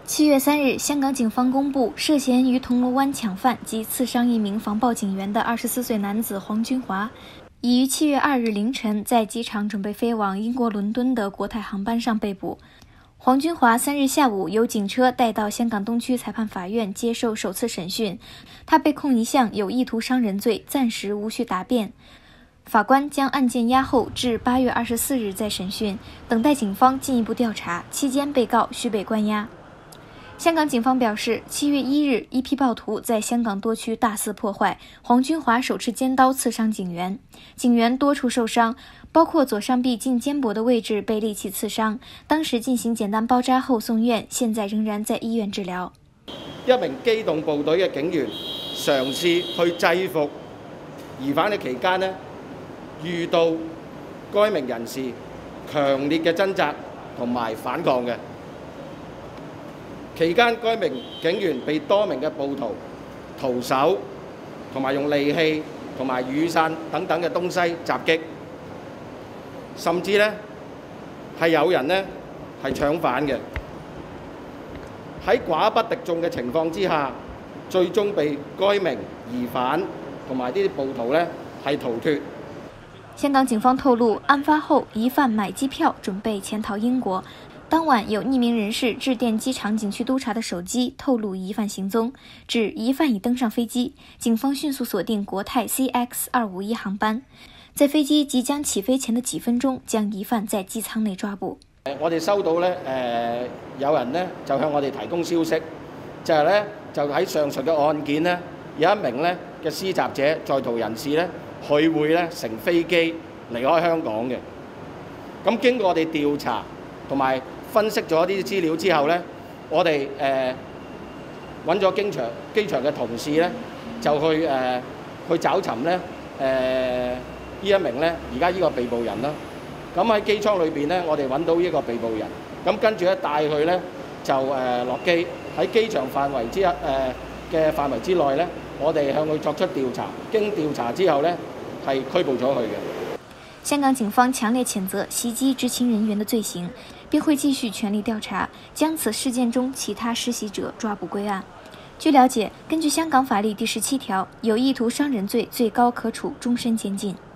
7月3日，香港警方公布，涉嫌于铜锣湾抢犯及刺伤一名防暴警员的24岁男子黄君华，已于7月2日凌晨在机场准备飞往英国伦敦的国泰航班上被捕。黄君华3日下午由警车带到香港东区裁判法院接受首次审讯，他被控一项有意图伤人罪，暂时无需答辩。法官将案件押后至8月24日再审讯，等待警方进一步调查，期间被告需被关押。香港警方表示，7月1日，一批暴徒在香港多区大肆破坏，黄君华手持尖刀刺伤警员，警员多处受伤，包括左上臂近肩膊的位置被利器刺傷，當時進行簡單包紮後送院，現在仍然在醫院治療。 一名機動部隊嘅警員嘗試去制服疑犯嘅期間呢，遇到該名人士強烈嘅掙扎同埋反抗嘅。期間，該名警員被多名嘅暴徒徒手同埋用利器同埋雨傘等等嘅東西襲擊，甚至呢係有人呢係搶犯嘅。喺寡不敵眾嘅情況之下，最終被該名疑犯同埋呢啲暴徒呢係逃脫。 香港警方透露，案發後疑犯買機票準備潛逃英國。當晚有匿名人士致電機場警區督察的手機，透露疑犯行蹤，指疑犯已登上飛機。警方迅速鎖定國泰 CX251 航班，在飛機即將起飛前的幾分鐘，將疑犯在機艙內抓捕。 我哋收到有人呢就向我哋提供消息，就喺上述嘅案件呢，有一名呢嘅施襲者在逃人士呢，佢會呢乘飛機離開香港嘅。咁經過我哋調查同埋分析咗呢啲資料之後呢，我哋揾咗機場嘅同事呢，就去找尋呢一名呢而家呢個被捕人啦。咁喺機艙裏邊呢，我哋揾到呢個被捕人，咁跟住咧帶佢呢就落機，喺機場範圍嘅範圍之內呢，我哋向佢作出調查，經調查之後呢，係拘捕咗佢嘅。 香港警方強烈譴責襲擊執勤人員的罪行，並會繼續全力調查，將此事件中其他施襲者抓捕歸案。據了解，根據香港法例第17條，有意圖傷人罪最高可處終身監禁。